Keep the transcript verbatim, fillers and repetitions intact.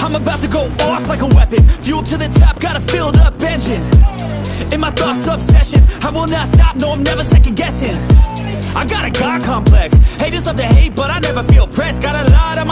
I'm about to go off like a weapon. Fuel to the top, got a filled up engine. In my thoughts, obsession. I will not stop, no, I'm never second guessing. I got a God complex. Haters love to hate, but I never feel pressed. Got a lot on my